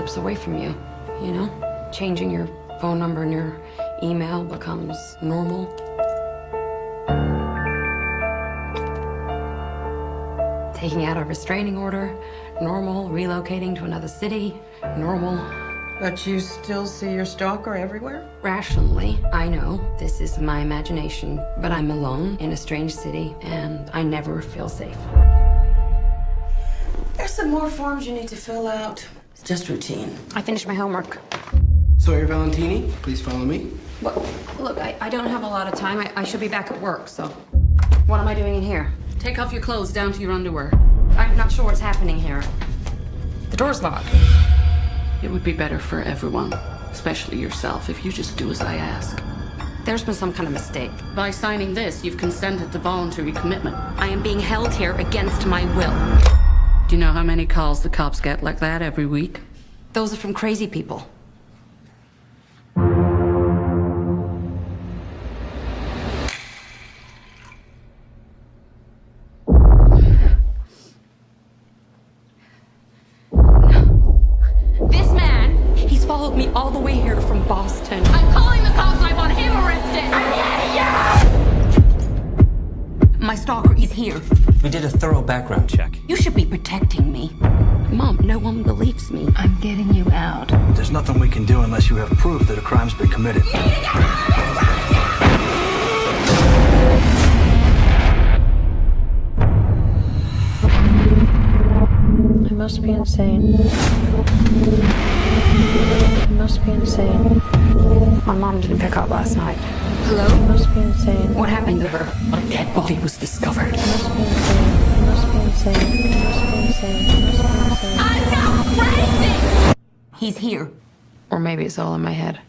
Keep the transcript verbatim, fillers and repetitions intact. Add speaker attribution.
Speaker 1: steps away from you, you know? Changing your phone number and your email becomes normal. Taking out a restraining order, normal. Relocating to another city, normal.
Speaker 2: But you still see your stalker everywhere?
Speaker 1: Rationally, I know this is my imagination, but I'm alone in a strange city, and I never feel safe.
Speaker 2: There's some more forms you need to fill out. It's just routine.
Speaker 1: I finished my homework.
Speaker 3: Sawyer Valentini, please follow me.
Speaker 1: Well, look, I, I don't have a lot of time. I, I should be back at work, so what am I doing in here? Take off your clothes down to your underwear. I'm not sure what's happening here. The door's locked.
Speaker 4: It would be better for everyone, especially yourself, if you just do as I ask.
Speaker 1: There's been some kind of mistake.
Speaker 4: By signing this, you've consented to voluntary commitment.
Speaker 1: I am being held here against my will.
Speaker 4: Do you know how many calls the cops get like that every week?
Speaker 1: Those are from crazy people. Followed me all the way here from Boston.
Speaker 4: I'm calling the cops and I want him arrested!
Speaker 1: My stalker is here.
Speaker 5: We did a thorough background check.
Speaker 1: You should be protecting me. Mom, no one believes me.
Speaker 6: I'm getting you out.
Speaker 7: There's nothing we can do unless you have proof that a crime's been committed.
Speaker 6: I must be insane. I must be insane.
Speaker 1: My mom didn't pick up last night. Hello?
Speaker 6: I must be insane.
Speaker 1: What happened to her? A dead body was discovered.
Speaker 6: I must be insane. I must be insane. I must be insane. I must be insane.
Speaker 1: I'm not crazy! He's here. Or maybe it's all in my head.